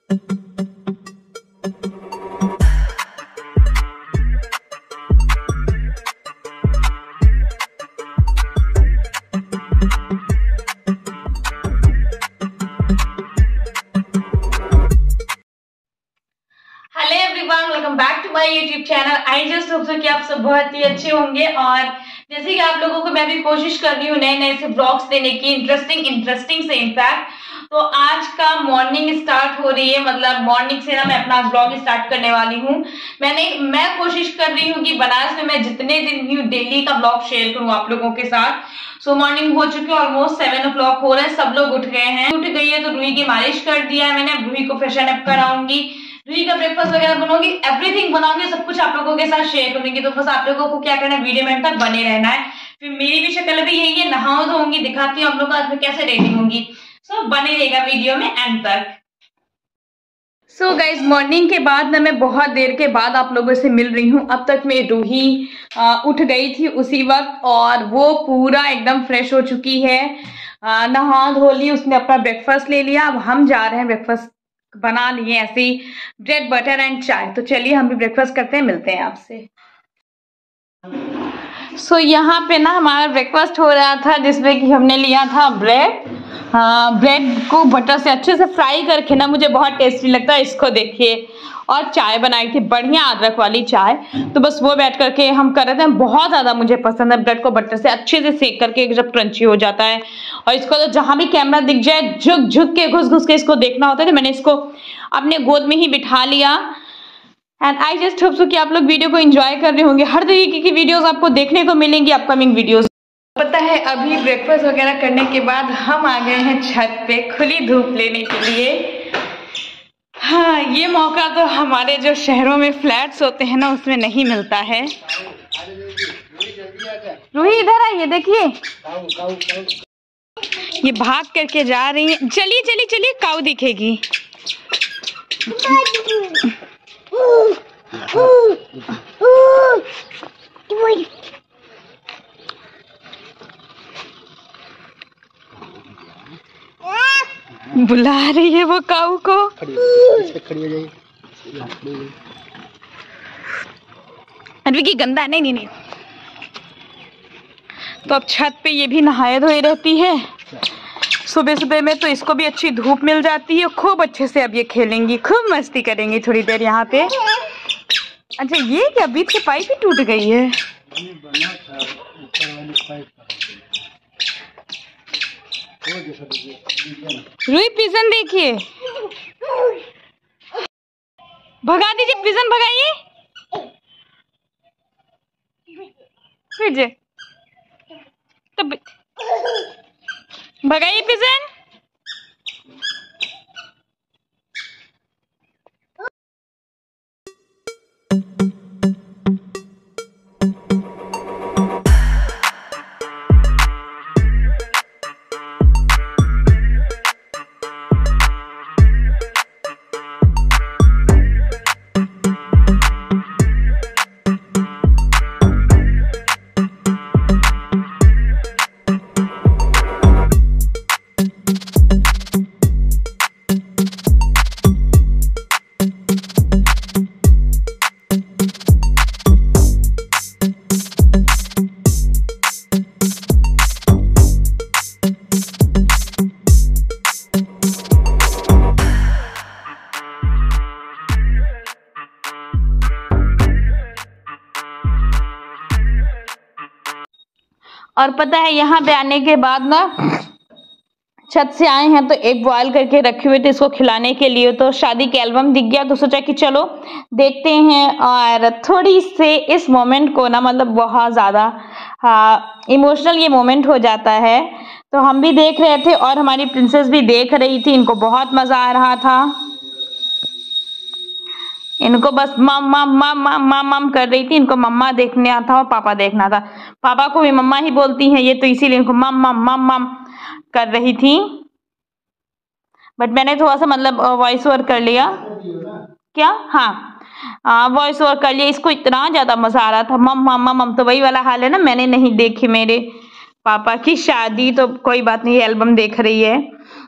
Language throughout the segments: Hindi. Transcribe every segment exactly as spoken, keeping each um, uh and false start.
Welcome back to my YouTube channel. I just hope so कि आप सब बहुत ही अच्छे होंगे। और जैसे कि आप लोगों को मैं भी कोशिश कर रही हूँ नए नए से ब्लॉग्स देने की, इंटरेस्टिंग इंटरेस्टिंग से इनफैक्ट। तो आज का मॉर्निंग स्टार्ट हो रही है, मतलब मॉर्निंग से ना मैं अपना ब्लॉग स्टार्ट करने वाली हूँ। मैंने मैं कोशिश कर रही हूँ कि बनारस में मैं जितने दिन भी डेली का ब्लॉग शेयर करूँ आप लोगों के साथ। सो मॉर्निंग हो चुकी है, ऑलमोस्ट सेवन ओ क्लॉक हो रहा है, सब लोग उठ गए हैं। उठ गई है तो रूही की मालिश कर दिया है मैंने, रूही को फ्रेशन अप कराऊंगी, रूही का ब्रेकफास्ट वगैरह बनाऊंगी, एवरीथिंग बनाऊंगी, सब कुछ आप लोगों के साथ शेयर करूंगी। तो बस आप लोगों को क्या करना है, वीडियो में एंड तक बने रहना है। फिर मेरी भी शक्ल भी यही है, नहाऊं धोऊंगी, दिखाती हूँ आप लोगों को आज मैं कैसे रेडी होंगी। सो बने रहेगा वीडियो में एंड तक। सो गाइज मॉर्निंग के बाद ना मैं बहुत देर के बाद आप लोगों से मिल रही हूँ। अब तक मैं रूही उठ गई थी उसी वक्त, और वो पूरा एकदम फ्रेश हो चुकी है, आ, नहा धो ली, उसने अपना ब्रेकफास्ट ले लिया। अब हम जा रहे हैं, ब्रेकफास्ट बना लिए ऐसे ही, ब्रेड बटर एंड चाय। तो चलिए हम भी ब्रेकफास्ट करते हैं, मिलते हैं आपसे। सो so, यहाँ पे ना हमारा ब्रेकफास्ट हो रहा था, जिसमें कि हमने लिया था ब्रेड। हाँ, ब्रेड को बटर से अच्छे से फ्राई करके ना मुझे बहुत टेस्टी लगता है, इसको देखिए। और चाय बनाई थी, बढ़िया अदरक वाली चाय। तो बस वो बैठ करके हम कर रहे थे। बहुत ज़्यादा मुझे पसंद है ब्रेड को बटर से अच्छे से सेक करके, जब क्रंची हो जाता है। और इसको तो जहाँ भी कैमरा दिख जाए झुक झुक के घुस घुस के इसको देखना होता है। तो मैंने इसको अपने गोद में ही बिठा लिया। And I just hope so कि आप लोग वीडियो को एंजॉय कर रहे होंगे। हर तरीके की वीडियोस आपको देखने को मिलेंगी अपकमिंग वीडियोस। पता है अभी ब्रेकफास्ट वगैरह करने के बाद हम आ गए हैं छत पे खुली धूप लेने के लिए। हाँ, ये मौका तो हमारे जो शहरों में फ्लैट्स होते हैं ना उसमें नहीं मिलता है। रूही इधर आइए, देखिए ये भाग करके जा रही है। चलिए चलिए चलिए, काऊ दिखेगी। बुला रही है वो काऊ को। अरे गंदा नहीं नहीं नहीं। तो अब छत पे ये भी नहाए धोए रहती है सुबह सुबह में, तो इसको भी अच्छी धूप मिल जाती है। खूब अच्छे से अब ये खेलेंगी, खूब मस्ती करेंगी थोड़ी देर यहाँ पे। अच्छा ये क्या, बीच की पाइप ही टूट गई है। रूही पिजन देखिए, भगा दीजिए पिजन, भगाइए तब भगाइए पिजन। और पता है यहाँ पे आने के बाद ना छत से आए हैं तो एक बॉयल करके रखे हुए थे इसको खिलाने के लिए। तो शादी के एल्बम दिख गया तो सोचा कि चलो देखते हैं। और थोड़ी से इस मोमेंट को ना, मतलब बहुत ज़्यादा हाँ इमोशनल ये मोमेंट हो जाता है। तो हम भी देख रहे थे और हमारी प्रिंसेस भी देख रही थी, इनको बहुत मज़ा आ रहा था। इनको बस मम मम मम मम मम मम कर रही थी। इनको मम्मा देखने आता और पापा देखना था। पापा को भी मम्मा ही बोलती हैं ये, तो इसीलिए इनको मम मम मम मम कर रही थी। बट मैंने थोड़ा सा मतलब वॉइस ओवर कर लिया। क्या? हाँ वॉइस ओवर कर लिया। इसको इतना ज़्यादा मज़ा आ रहा था, मम मम मम। तो वही वाला हाल है ना, मैंने नहीं देखी मेरे पापा की शादी, तो कोई बात नहीं, एल्बम देख रही है।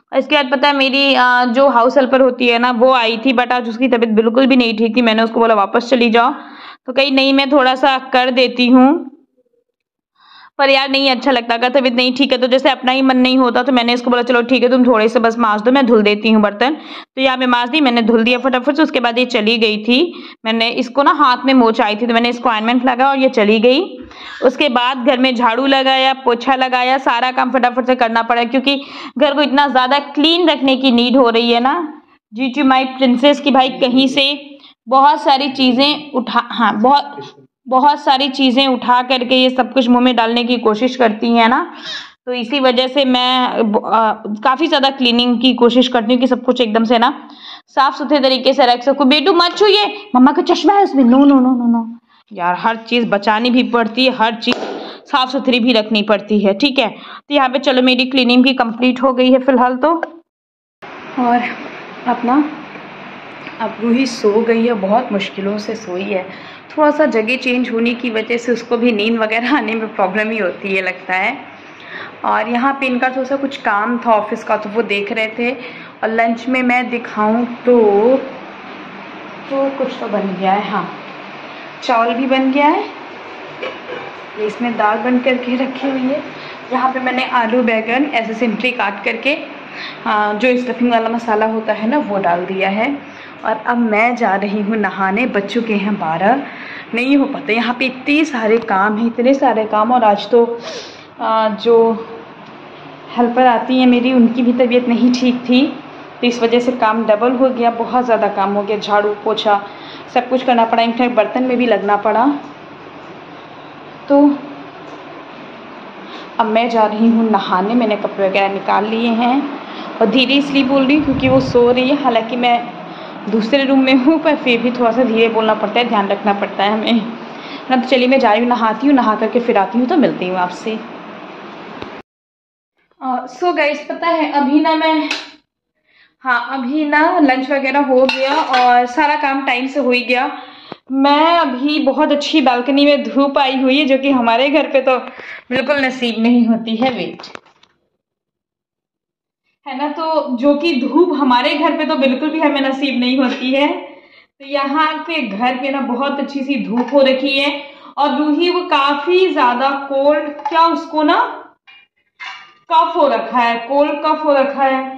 और इसके बाद पता है मेरी आ, जो हाउस हेल्पर होती है ना वो आई थी, बट आज उसकी तबीयत बिल्कुल भी नहीं ठीक थी। मैंने उसको बोला वापस चली जाओ, तो कहीं नहीं मैं थोड़ा सा कर देती हूँ, पर यार नहीं अच्छा लगता। अगर तबीयत नहीं ठीक है तो जैसे अपना ही मन नहीं होता, तो मैंने इसको बोला चलो ठीक है तुम थोड़े से बस मांज दो, मैं धुल देती हूँ बर्तन। तो यहाँ पे मांज दी, मैंने धुल दिया फटाफट से। उसके बाद ये चली गई थी, मैंने इसको ना हाथ में मोच आई थी तो मैंने इसको ऑइंटमेंट लगाया और ये चली गई। उसके बाद घर में झाड़ू लगाया, पोछा लगाया, सारा काम फटाफट से करना पड़ा क्योंकि घर को इतना ज़्यादा क्लीन रखने की नीड हो रही है ना। जी टू माई प्रिंसेस की भाई कहीं से बहुत सारी चीज़ें उठा हाँ बहुत बहुत सारी चीज़ें उठा करके ये सब कुछ मुंह में डालने की कोशिश करती हैं ना, तो इसी वजह से मैं काफ़ी ज़्यादा क्लीनिंग की कोशिश करती हूँ कि सब कुछ एकदम से ना साफ़ सुथरे तरीके से रख सकूँ। बेटू मत छूइए, मम्मा का चश्मा है उसमें, no no no no no यार, हर चीज़ बचानी भी पड़ती है, हर चीज़ साफ़ सुथरी भी रखनी पड़ती है, ठीक है। तो यहाँ पे चलो मेरी क्लीनिंग की कंप्लीट हो गई है फ़िलहाल तो। और अपना अब रूही सो गई है, बहुत मुश्किलों से सोई है। थोड़ा सा जगह चेंज होने की वजह से उसको भी नींद वगैरह आने में प्रॉब्लम ही होती है लगता है। और यहाँ पे इनका थोड़ा सा कुछ काम था ऑफिस का, तो वो देख रहे थे। और लंच में मैं दिखाऊं तो तो कुछ तो बन गया है, हाँ चावल भी बन गया है, ये इसमें दाल बन करके रखी हुई है। यहाँ पे मैंने आलू बैगन ऐसे सिंपली काट करके हाँ, जो स्टफिंग वाला मसाला होता है ना वो डाल दिया है। और अब मैं जा रही हूँ नहाने, बज चुके हैं बारह, नहीं हो पाते यहाँ पे इतने सारे काम हैं, इतने सारे काम। और आज तो आ, जो हेल्पर आती हैं मेरी उनकी भी तबीयत नहीं ठीक थी, तो इस वजह से काम डबल हो गया, बहुत ज़्यादा काम हो गया, झाड़ू पोछा सब कुछ करना पड़ा, इनफैक्ट बर्तन में भी लगना पड़ा। तो अब मैं जा रही हूँ नहाने, मैंने कपड़े वगैरह निकाल लिए हैं और धीरे इसलिए बोल रही हूँ क्योंकि वो सो रही है। हालांकि मैं दूसरे रूम में हूँ पर फिर भी थोड़ा सा धीरे बोलना पड़ता है, ध्यान रखना पड़ता है हमें ना। तो चलिए मैं जा रही हूँ, नहाती हूँ, नहा करके फिर आती हूँ, तो मिलती हूँ आपसे। सो गाइस पता है अभी ना मैं हाँ अभी ना लंच वगैरह हो गया और सारा काम टाइम से हो ही गया। मैं अभी बहुत अच्छी बालकनी में धूप आई हुई है, जो कि हमारे घर पे तो बिल्कुल नसीब नहीं होती है, वेट है ना। तो जो कि धूप हमारे घर पे तो बिल्कुल भी हमें नसीब नहीं होती है, तो यहाँ पे घर पे ना बहुत अच्छी सी धूप हो रखी है। और रूही वो काफी ज्यादा कोल्ड, क्या उसको ना कफ हो रखा है, कोल्ड कफ हो रखा है,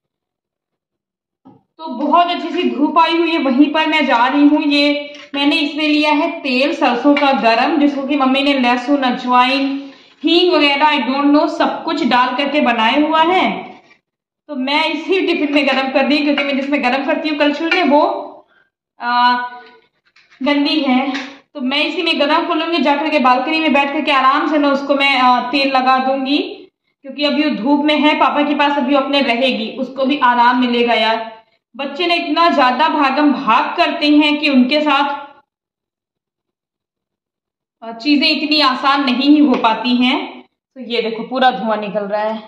तो बहुत अच्छी सी धूप आई हुई है। वहीं पर मैं जा रही हूँ, ये मैंने इसमें लिया है तेल सरसों का गरम, जिसको कि मम्मी ने लहसुन अजवाइन हींग वगैरह आई डोंट नो सब कुछ डाल करके बनाया हुआ है। तो मैं इसी टिफिन में गरम कर दी, क्योंकि मैं जिसमें गरम करती हूँ कलछुल में वो आ, गंदी है, तो मैं इसी में गरम कर लूंगी। जाकर के बालकनी में बैठ करके आराम से ना उसको मैं आ, तेल लगा दूंगी, क्योंकि अभी वो धूप में है, पापा के पास अभी अपने रहेगी, उसको भी आराम मिलेगा। यार बच्चे ने इतना ज्यादा भागम भाग करते हैं कि उनके साथ चीजें इतनी आसान नहीं ही हो पाती हैं। तो ये देखो पूरा धुआं निकल रहा है।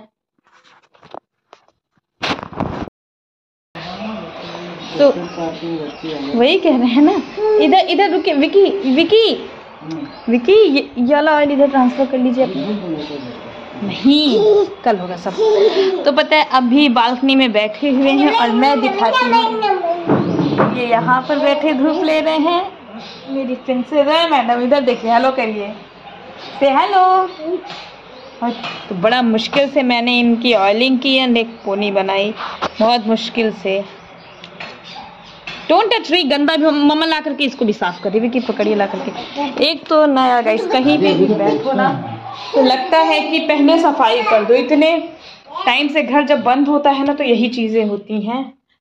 तो वही कह रहे हैं ना, इधर इधर रुके विकी विकी विकी ये वाला ऑयल इधर ट्रांसफर कर लीजिए अपने, नहीं कल होगा सब। तो पता है अभी बालकनी में बैठे हुए हैं और मैं दिखाती हूँ, ये यहाँ पर बैठे धूप ले रहे हैं। मेरी प्रिंसेस है मैडम, इधर देखिए, हेलो करिए, से हेलो। और तो बड़ा मुश्किल से मैंने इनकी ऑयलिंग की एंड एक पोनी बनाई, बहुत मुश्किल से। डोंट टच रही, गंदा भी मम्मा ला करके इसको भी साफ कर रही, कि पकड़िए ला करके। एक तो नया गाइस कहीं पे भी बैठो ना तो लगता है कि पहले सफाई कर दो, इतने टाइम से घर जब बंद होता है ना तो यही चीजें होती हैं।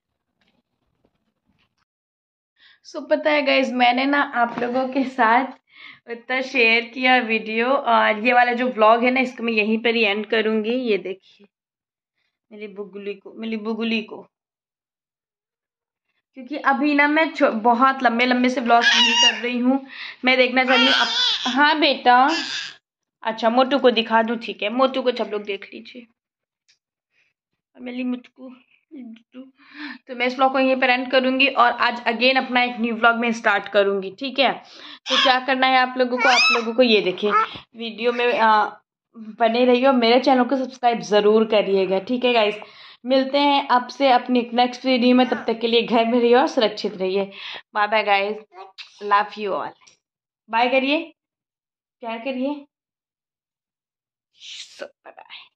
सो so, पता है गाइस मैंने ना आप लोगों के साथ इतना शेयर किया वीडियो, और ये वाला जो व्लॉग है ना इसको मैं यहीं पर ही एंड करूंगी। ये देखिए मेरी बुगुली को मेरी बुगुली को क्योंकि अभी ना मैं बहुत लंबे लंबे से ब्लॉग नहीं कर रही हूँ, मैं देखना चाह रही हूँ। हाँ बेटा, अच्छा मोटू को दिखा दूँ, ठीक है, मोटू को सब लोग देख लीजिए, मेरी मुझको। तो मैं इस ब्लॉग को यहीं पर एंड करूंगी और आज अगेन अपना एक न्यू ब्लॉग में स्टार्ट करूंगी, ठीक है। तो क्या करना है आप लोगों को, आप लोगों को ये देखिए वीडियो में आ, बने रहिए और मेरे चैनल को सब्सक्राइब ज़रूर करिएगा, ठीक है गाइस। मिलते हैं आपसे अपनी नेक्स्ट वीडियो में, तब तक के लिए घर में रहिए और सुरक्षित रहिए। Bye bye guys, love you all. Bye करिए, प्यार करिए, बाय बाय।